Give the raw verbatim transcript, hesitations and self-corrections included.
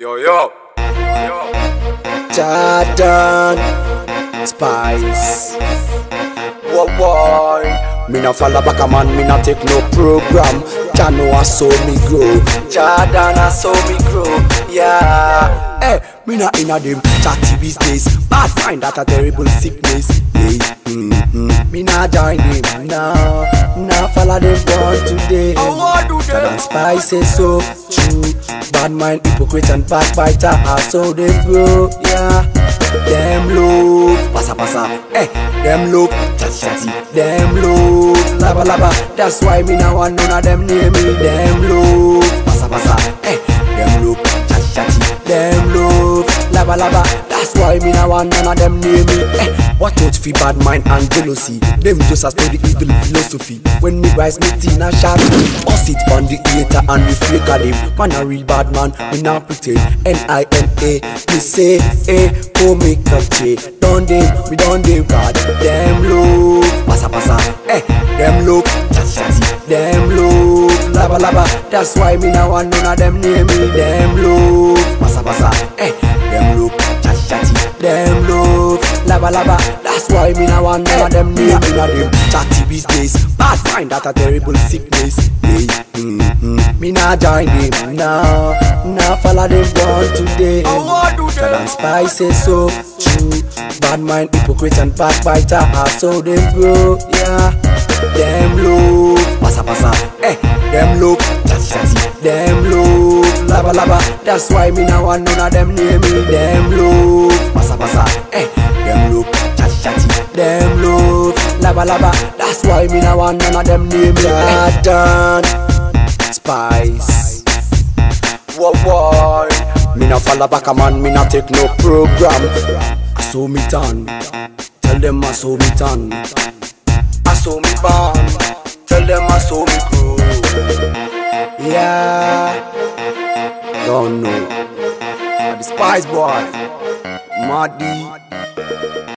Yo, yo, yo. Jordan Spice. Whoa, whoa. Me no follow back a man, me no take no program. Jah know I saw me grow. Jordan I saw me grow. Yeah. Hey, me not inna them chatty business. Bad mind that a terrible sickness. Hey, mm-hmm. Me not join them. No, no follow them born today. I want to do Jordan that. Spice is so true. Bad mind, hypocrite and backbiter are so they grow. Yeah. Them look, passa passa, eh. Them look, chatty chatty. Them look, laba laba. That's why me now want none of them near me. Them look, passa passa, eh. Them look, chatty chatty. Them look, laba laba. That's why me now want none of them near me. Eh. What out fi bad mind and jealousy? Them just a study evil philosophy. When me rise me teen a shot, or sit on the hater and the fake of them. Man a real bad man, me not pretend. N I N A, me say, eh. Go make a change. Done them, we done them. God, them look, passa passa, eh. Them look, chatty chatty. Them look, laba laba. That's why me now want none of them near me. Them look, passa passa, eh. Them look, chatty chatty. Them look, laba laba. That's why me now want none of them near me. None of them chatty business. Bad mind that a terrible sickness. Hey, mm-hmm. Me not join them. No, no follow them born today. I want to do Jordan that. Spice is so true. Bad mind, hypocrite and backbiter are so they grow. Yeah. Them look, passa passa, eh. Them look, chatty chatty. Them look, laba laba. That's why me now want none of them near me. Them look, passa passa, eh. Them look, chatty chatty. Them look, laba laba. That's why me now want none of them near me. Jordan Spice. Whoa, whoa. Me no follow back a man, me no take no program. I saw me done. Tell them I saw me done. I saw me born. Tell them I saw me grow. Yeah. Don't know. I the Spice boy. Maddy.